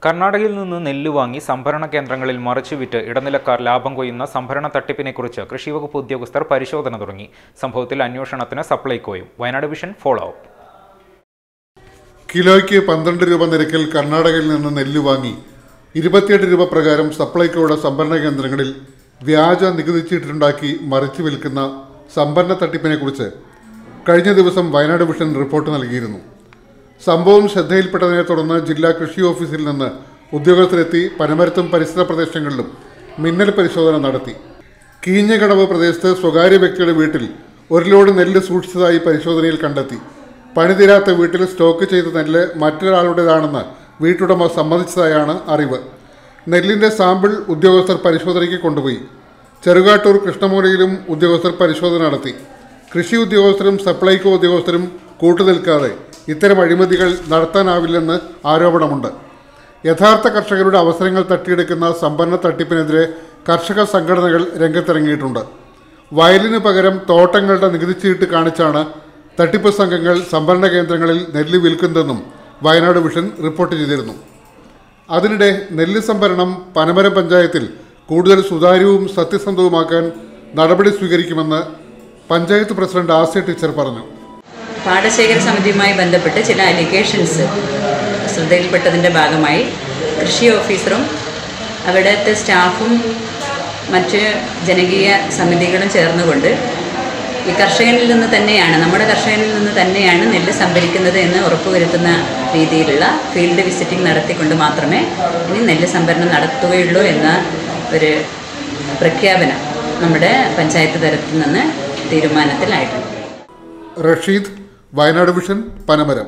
കർണാടകയിൽ നിന്ന് നെല്ല് വാങ്ങി സംഭരണ കേന്ദ്രങ്ങളിൽ മറിച്ചുവിറ്റ് ഇടനിലക്കാർ ലാഭം കൊയ്യുന്ന സംഭരണ തട്ടിപ്പിനെക്കുറിച്ച് കൃഷിവകുപ്പ് ഉദ്യോഗസ്ഥർ പരിശോധന തുടങ്ങി. സംഭവത്തിൽ അന്വേഷണത്തിന് സപ്ലൈകോയും. Wayanad vision follow up. കിലോയ്ക്ക് 12 രൂപ നിരക്കിൽ കർണാടകയിൽ നിന്ന് നെല്ല് വാങ്ങി 28 രൂപ പ്രകാരം സപ്ലൈകോയുടെ സംഭരണ കേന്ദ്രങ്ങളിൽ വ്യാജ നികുതി ചീട്ടുണ്ടാക്കി മറിച്ചു വിൽക്കുന്ന സംഭരണ തട്ടിപ്പിനെക്കുറിച്ച് കഴിഞ്ഞ ദിവസം വയനാട് വിഷൻ റിപ്പോർട്ട് നൽകിയിരുന്നു. സംഭവം ശ്രദ്ധയിൽപ്പെട്ടതിനെ തുടർന്ന് ജില്ലാ കൃഷി ഓഫീസിൽ നിന്ന് ഉദ്യോഗസ്ഥരെത്തി പനമരത്തും പരിസര പ്രദേശങ്ങളിലും മിന്നൽ പരിശോധന നടത്തി. കീഞ്ഞകടവ് പ്രദേശത്ത് സ്വകാര്യ വ്യക്തിയുടെ വീട്ടിൽ 1 ലോഡ് നെല്ല് സൂക്ഷിച്ചതായി പരിശോധനയിൽ കണ്ടെത്തി. പണിതീരാത്ത വീട്ടിൽ സ്റ്റോക്ക് ചെയ്ത നെല്ല് മറ്റൊരാളുടേതാണെന്ന് വീട്ടുടമ സമ്മതിച്ചതായാണ് അറിവ്. നെല്ലിൻ്റെ സാമ്പിൾ ഉദ്യോഗസ്ഥർ പരിശോധനയ്ക്ക് കൊണ്ടുപോയി. ചെറുകാട്ടൂർ കൃഷ്ണമൂലയിലും ഉദ്യോഗസ്ഥർ പരിശോധന നടത്തി. കൃഷി ഉദ്യോഗസ്ഥരും സപ്ലൈകോ ഉദ്യോഗസ്ഥരും കൂട്ടുനിൽക്കാതെ ഇത്തരം അഴിമതികൾ നടത്താനാവില്ലെന്ന് ആരോപണമുണ്ട്. യഥാർത്ഥ കർഷകരുടെ അവസരങ്ങൾ തട്ടിയെടുക്കുന്ന സംഭരണ തട്ടിപ്പിനെതിരെ കർഷക സംഘടനകൾ രംഗത്തിറങ്ങിയിട്ടുണ്ട്. വയലിന് പകരം തോട്ടങ്ങളുടെ നികുതിച്ചീട്ട് കാണിച്ചാണ് തട്ടിപ്പ് സംഘങ്ങൾ സംഭരണ കേന്ദ്രങ്ങളിൽ നെല്ല് വിൽക്കുന്നതെന്നും വയനാട് വിഷൻ റിപ്പോർട്ട് ചെയ്തിരുന്നു. അതിനിടെ നെല്ല് സംഭരണം പനമരം പഞ്ചായത്തിൽ കൂടുതൽ സുതാര്യവും സത്യസന്ധവുമാക്കാൻ നടപടി സ്വീകരിക്കുമെന്ന് പഞ്ചായത്ത് പ്രസിഡന്റ് ആസ്യ ടീച്ചർ പറഞ്ഞു. പാടശേഖര സമിതിയുമായി ബന്ധപ്പെട്ട് ചില അലിഗേഷൻസ് ശ്രദ്ധയിൽപ്പെട്ടതിൻ്റെ ഭാഗമായി കൃഷി ഓഫീസറും അവിടുത്തെ സ്റ്റാഫും മറ്റ് ജനകീയ സമിതികളും ചേർന്നുകൊണ്ട് ഈ കർഷകനിൽ നിന്ന് തന്നെയാണ്, നമ്മുടെ കർഷകനിൽ നിന്ന് തന്നെയാണ് നെല്ല് സംഭരിക്കുന്നത് എന്ന് ഉറപ്പുവരുത്തുന്ന രീതിയിലുള്ള ഫീൽഡ് വിസിറ്റിംഗ് നടത്തിക്കൊണ്ട് മാത്രമേ ഇനി നെല്ല് സംഭരണം നടത്തുകയുള്ളൂ എന്ന ഒരു പ്രഖ്യാപനം നമ്മുടെ പഞ്ചായത്ത് തലത്തിൽ നിന്ന് തീരുമാനത്തിലായിട്ടുണ്ട്. റഷീദ്, വയനാട് വിഷൻ, പനമരം.